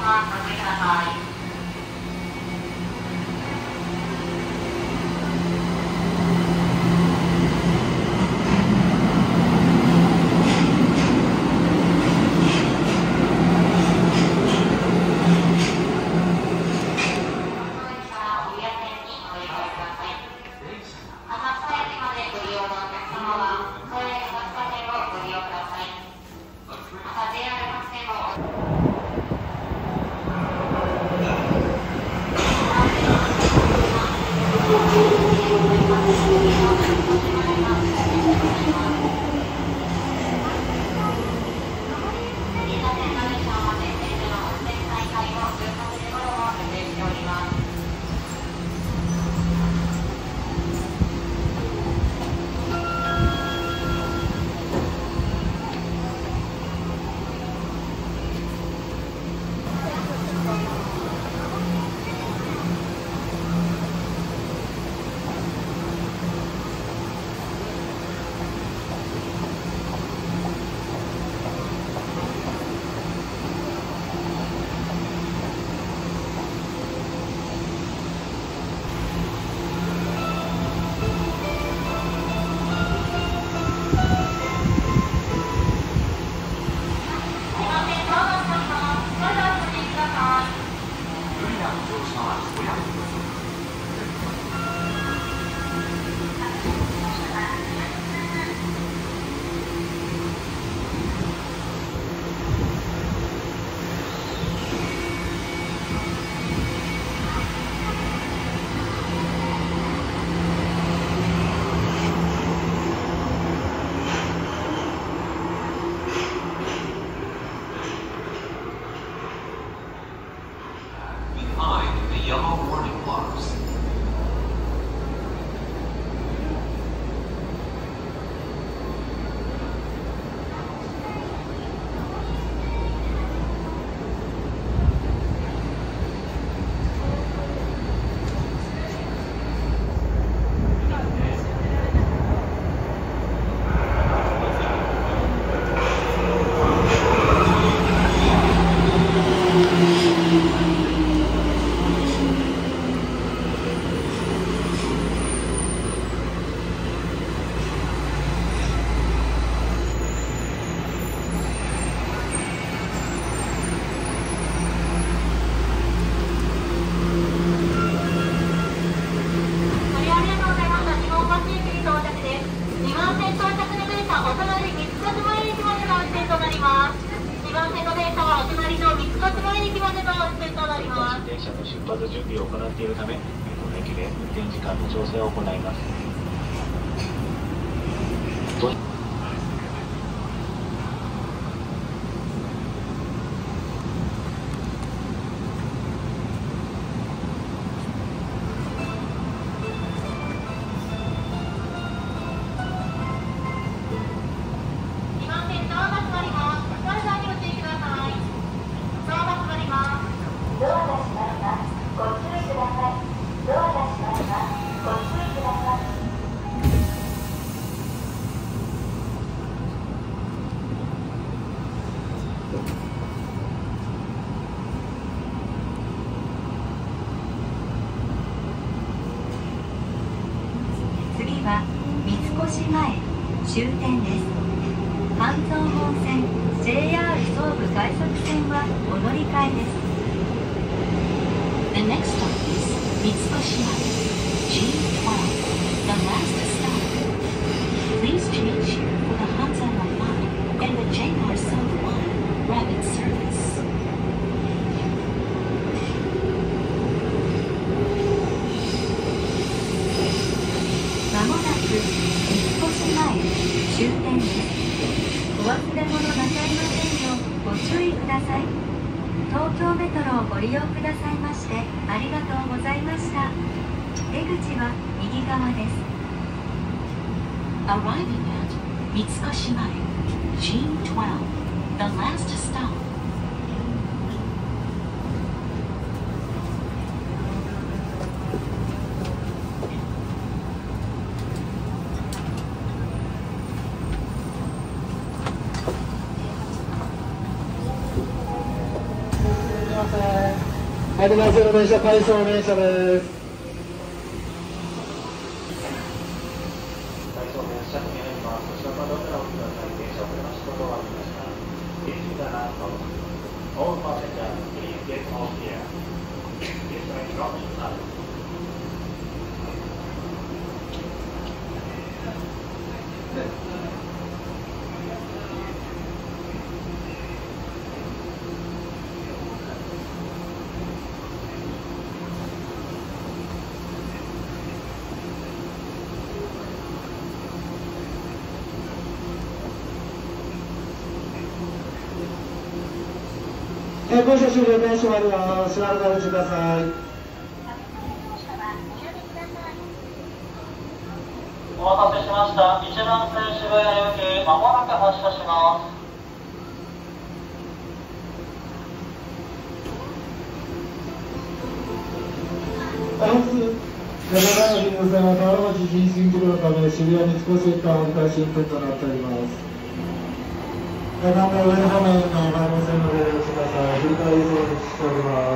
ます。ご注意ください。 電車の出発準備を行っているため、この駅で運転時間の調整を行います。 次は三越前終点です。半蔵本線 JR 総武快速線はお乗り換えです。The next stop is 三越前 G12, the last stop. Please change here for the Hanzhong Line and the JR 総武 Line rapid service.まもなく三越前終点です。お忘れ物なさいませんようご注意ください。東京メトロをご利用くださいましてありがとうございました。出口は右側です。Arriving at 三越前 G12, the last stop. おせん。はい、では次の電車、回送電車です。 回送電車に入ります。後ろからドアをください。電車を車仕事終わりました。Please turn out all passengers, please get off here. This train dropping out. 降車終了、電車終わります。しばらくお待ちください。 お待たせしました。一番線渋谷行き、まもなく発車します。 本日、7番の便線は田原町人身事故のため、渋谷に少し間折り返し運転となっております。画面上方面の番号線のご利用ください。振り替え輸送をしております。